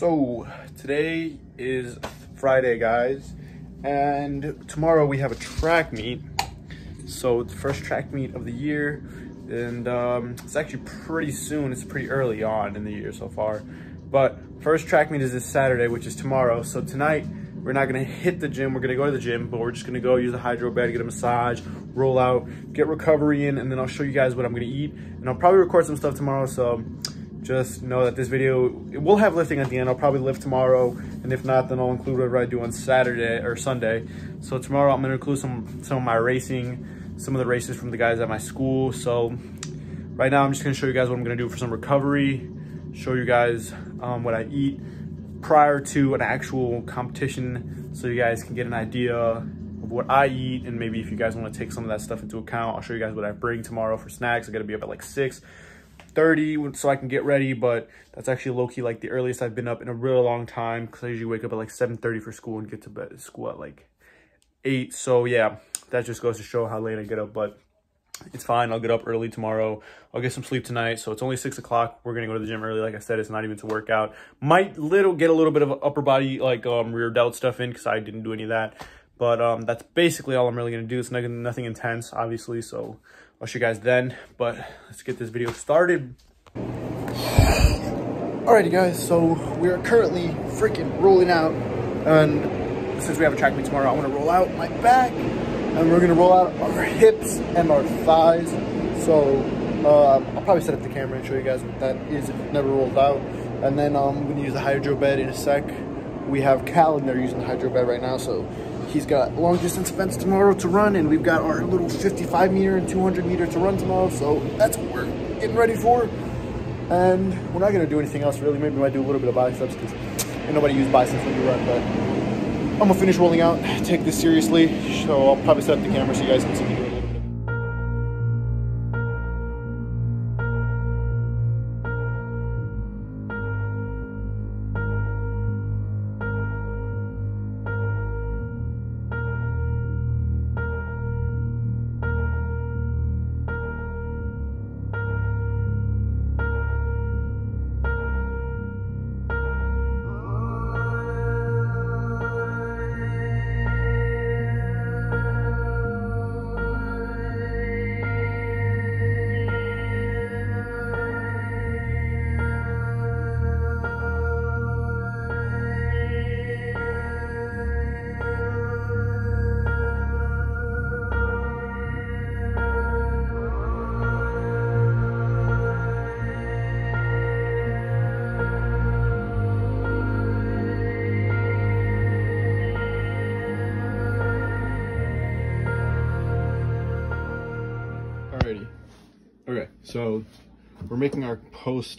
So today is Friday, guys, and tomorrow we have a track meet. So the first track meet of the year, and it's actually pretty soon. It's pretty early on in the year so far, but first track meet is this Saturday, which is tomorrow. So tonight we're not gonna hit the gym. We're gonna go to the gym, but we're just gonna go use the hydro bed, get a massage, roll out, get recovery in, and then I'll show you guys what I'm gonna eat. And I'll probably record some stuff tomorrow, so just know that this video, it will have lifting at the end. I'll probably lift tomorrow, and if not, then I'll include whatever I do on Saturday or Sunday. So tomorrow I'm gonna include some of my racing, some of the races from the guys at my school. So right now I'm just gonna show you guys what I'm gonna do for some recovery, show you guys what I eat prior to an actual competition, so you guys can get an idea of what I eat, and maybe if you guys want to take some of that stuff into account, I'll show you guys what I bring tomorrow for snacks. I gotta be up at like 6:30 so I can get ready, but that's actually low-key like the earliest I've been up in a real long time, because I usually wake up at like 7:30 for school and get to bed at school at like 8. So yeah, that just goes to show how late I get up, but it's fine. I'll get up early tomorrow. I'll get some sleep tonight. So it's only 6 o'clock. We're gonna go to the gym early. Like I said, it's not even to work out. Might get a little bit of upper body, like rear delt stuff in, because I didn't do any of that. But that's basically all I'm really gonna do. It's nothing intense, obviously. So I'll show you guys then. But let's get this video started. Alrighty, guys. So we are currently freaking rolling out, and since we have a track meet tomorrow, I want to roll out my back. And we're gonna roll out our hips and our thighs. So I'll probably set up the camera and show you guys what that is if it never rolled out. And then I'm gonna use the hydro bed in a sec. We have Cal in there using the hydro bed right now, so he's got long distance events tomorrow to run, and we've got our little 55 meter and 200 meter to run tomorrow. So that's what we're getting ready for. And we're not gonna do anything else really. Maybe we might do a little bit of biceps, because ain't nobody use biceps when you run, but I'm gonna finish rolling out, take this seriously, so I'll probably set up the camera so you guys can see me do it a little bit. Okay, so we're making our post,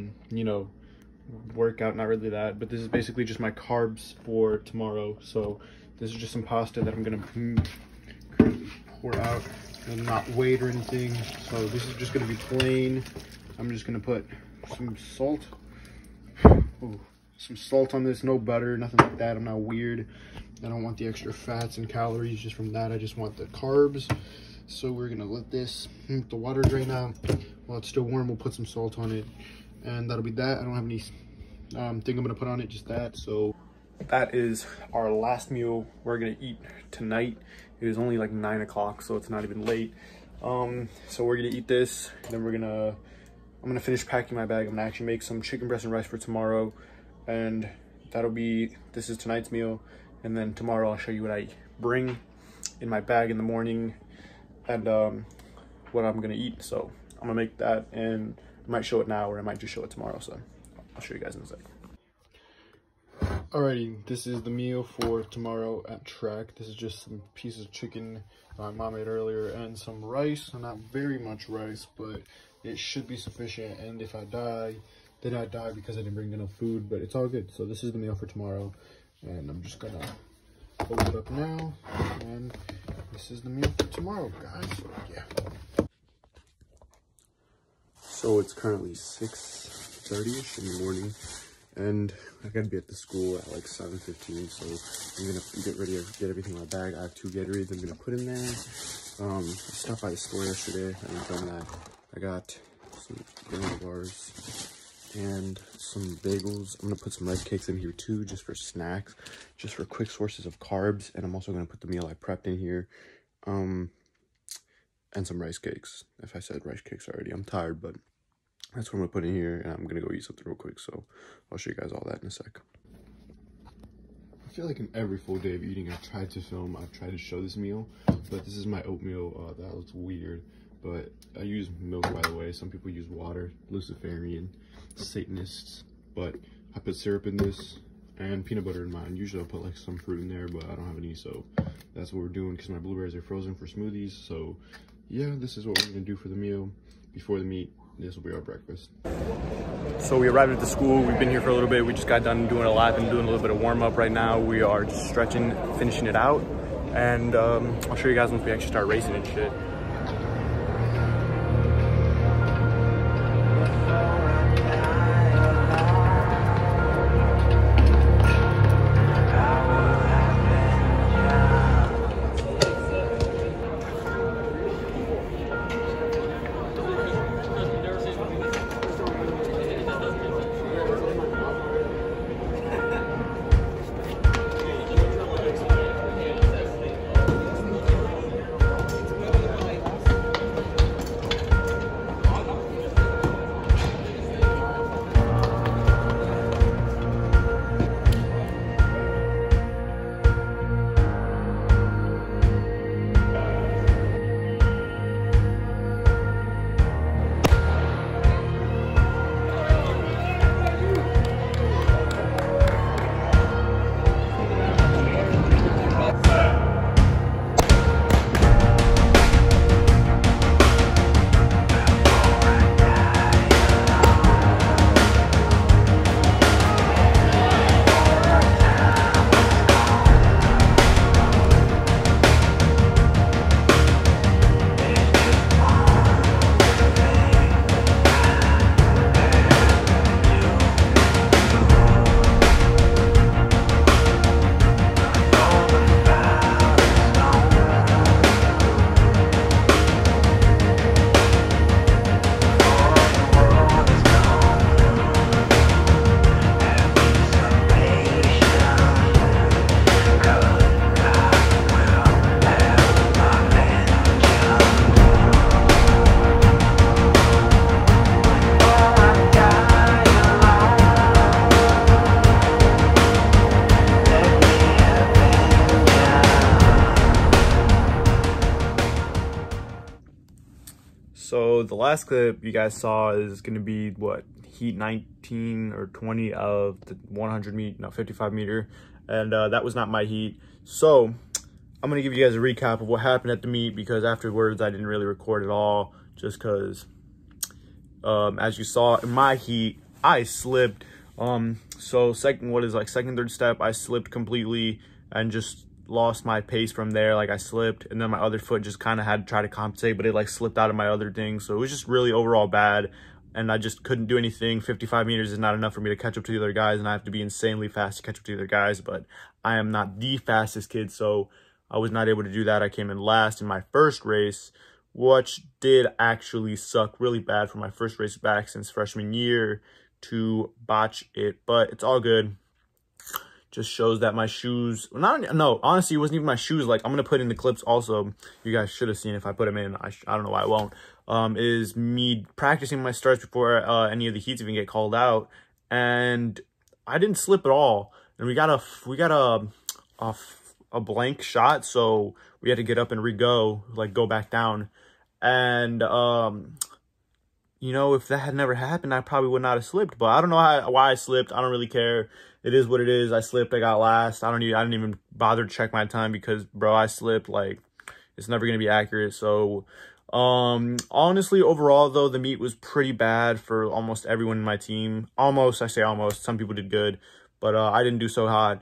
workout, not really that, but this is basically just my carbs for tomorrow. So this is just some pasta that I'm gonna pour out, and not weight or anything. So this is just gonna be plain. I'm just gonna put some salt. Ooh, some salt on this, no butter, nothing like that. I'm not weird. I don't want the extra fats and calories just from that. I just want the carbs. So we're gonna let this, the water drain out. While it's still warm, we'll put some salt on it, and that'll be that. I don't have any thing I'm gonna put on it, just that. So that is our last meal we're gonna eat tonight. It is only like 9 o'clock, so it's not even late. So we're gonna eat this, then I'm gonna finish packing my bag. I'm gonna actually make some chicken breast and rice for tomorrow, and this is tonight's meal. And then tomorrow I'll show you what I bring in my bag in the morning, and what I'm gonna eat. So I'm gonna make that, and I might show it now, or I might just show it tomorrow. So I'll show you guys in a sec. Alrighty, this is the meal for tomorrow at track. This is just some pieces of chicken my mom made earlier, and some rice. Not very much rice, but it should be sufficient. And if I die, then I die because I didn't bring enough food, but it's all good. So this is the meal for tomorrow, and I'm just gonna open it up now, and this is the meal for tomorrow, guys. So yeah. So it's currently 6:30ish in the morning, and I gotta be at the school at like 7:15. So I'm gonna get ready to get everything in my bag. I have 2 Gatorades I'm gonna put in there. I stopped by the store yesterday. I haven't done that. I got some granola bars, and some bagels. I'm gonna put some rice cakes in here too, just for snacks, just for quick sources of carbs. And I'm also gonna put the meal I prepped in here, and some rice cakes. If I said rice cakes already, I'm tired, but that's what I'm gonna put in here, and I'm gonna go eat something real quick. So I'll show you guys all that in a sec. I feel like in every full day of eating, I've tried to film, I've tried to show this meal, but this is my oatmeal. That looks weird, but I use milk, by the way. Some people use water, Luciferian, Satanists, but I put syrup in this and peanut butter in mine. Usually I'll put like some fruit in there, but I don't have any, so that's what we're doing because my blueberries are frozen for smoothies. So yeah, this is what we're gonna do for the meal. Before the meat, this will be our breakfast. So we arrived at the school. We've been here for a little bit. We just got done doing a lap and doing a little bit of warm up right now. We are just stretching, finishing it out. And I'll show you guys once we actually start racing and shit. So the last clip you guys saw is going to be what, heat 19 or 20 of the 55 meter, and that was not my heat. So I'm going to give you guys a recap of what happened at the meet, because afterwards I didn't really record at all, just because as you saw in my heat, I slipped. So second, third step, I slipped completely and just lost my pace from there. Like, I slipped, and then my other foot just kind of had to try to compensate, but it like slipped out of my other thing. So it was just really overall bad, and I just couldn't do anything. 55 meters is not enough for me to catch up to the other guys, and I have to be insanely fast to catch up to the other guys, but I am not the fastest kid, so I was not able to do that. I came in last in my first race, which did actually suck really bad for my first race back since freshman year to botch it, but it's all good. Just shows that my shoes, no, honestly, it wasn't even my shoes. Like, I'm going to put in the clips also. You guys should have seen if I put them in. I don't know why I won't. Is me practicing my starts before any of the heats even get called out. And I didn't slip at all. And we got a blank shot. So we had to get up and re-go, like go back down. And, you know, if that had never happened, I probably would not have slipped. But I don't know why I slipped. I don't really care. It is what it is. I slipped. I got last. I didn't even bother to check my time because, bro, I slipped. Like, it's never gonna be accurate. So, honestly, overall though, the meet was pretty bad for almost everyone in my team. Almost, I say almost. Some people did good, but I didn't do so hot.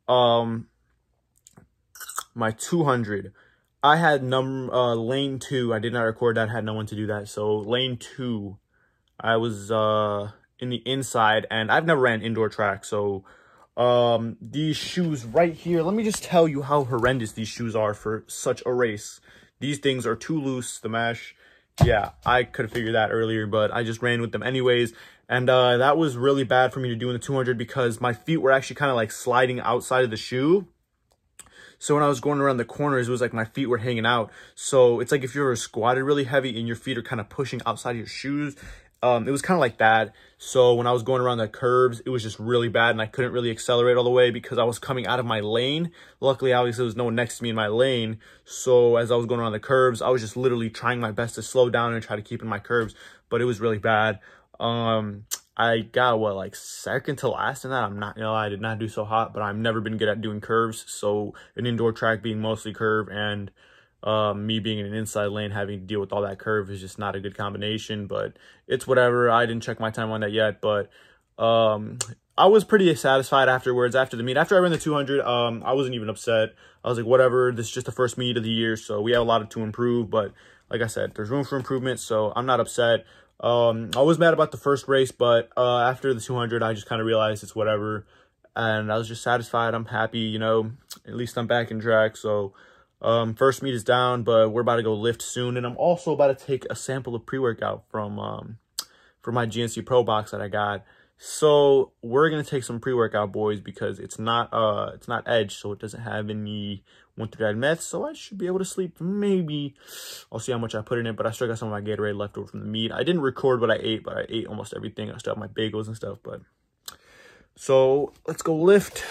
My 200. I had lane 2. I did not record that. I had no one to do that. So lane 2, I was in the inside, and I've never ran indoor track. So these shoes right here, let me just tell you how horrendous these shoes are for such a race. These things are too loose, the mesh. Yeah, I could have figured that earlier, but I just ran with them anyways. And that was really bad for me to do in the 200 because my feet were actually kind of like sliding outside of the shoe. So when I was going around the corners, it was like my feet were hanging out. So it's like if you ever squatted really heavy and your feet are kind of pushing outside of your shoes, it was kind of like that. So when I was going around the curves, it was just really bad and I couldn't really accelerate all the way because I was coming out of my lane. Luckily, obviously, there was no one next to me in my lane. So as I was going around the curves, I was just literally trying my best to slow down and try to keep in my curves, but it was really bad. I got what, like second to last in that. I'm not, I did not do so hot, but I've never been good at doing curves. So an indoor track being mostly curve and me being in an inside lane having to deal with all that curve is just not a good combination, but it's whatever. I didn't check my time on that yet, but I was pretty satisfied afterwards after the meet. After I ran the 200, I wasn't even upset. I was like, whatever, this is just the first meet of the year, so we have a lot to improve, but like I said, there's room for improvement, so I'm not upset. I was mad about the first race, but after the 200, I just kind of realized it's whatever, and I was just satisfied. I'm happy, at least I'm back in track. So first meet is down, but we're about to go lift soon, and I'm also about to take a sample of pre-workout from my GNC Pro box that I got. So we're gonna take some pre-workout, boys, because it's not Edge, so it doesn't have any 1-3 meth, so I should be able to sleep. Maybe I'll see how much I put in it, but I still got some of my Gatorade left over from the meet. I didn't record what I ate, but I ate almost everything. I still have my bagels and stuff, but so let's go lift.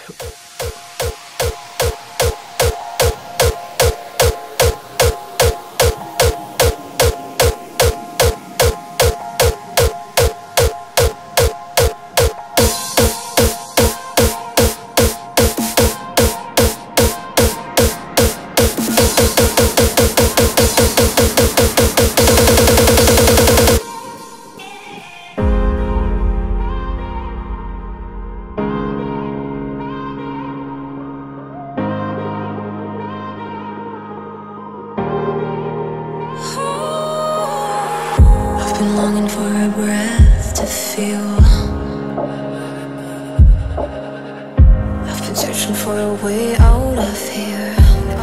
Been longing for a breath to feel. I've been searching for a way out of here.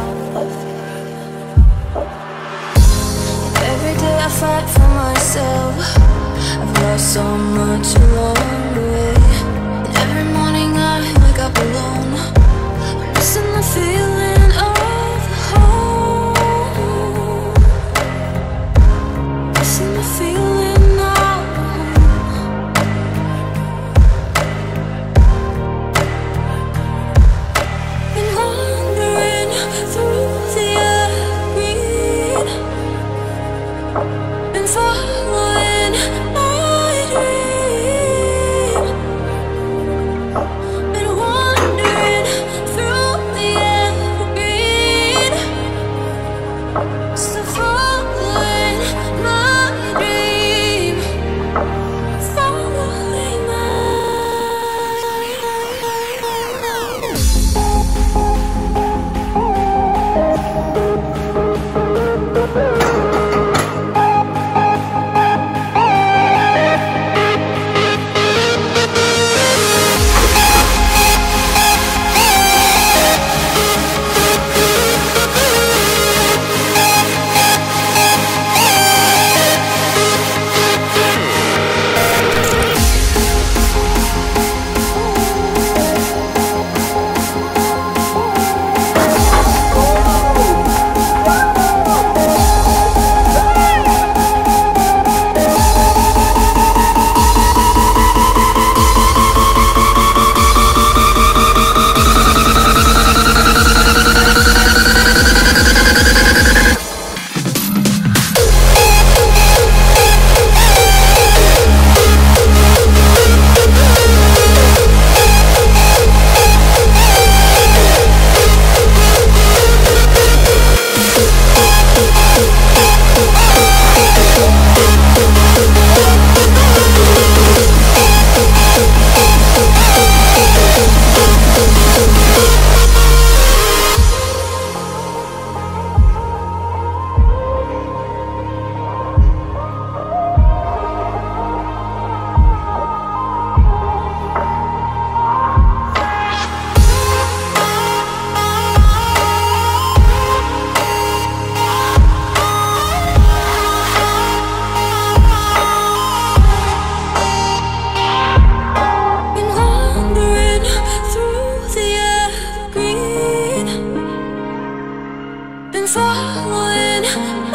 Every day I fight for myself. I've lost so much along the way. And every morning I wake up alone. I'm missing the feeling of home. Missing the feeling. Following my dream. going.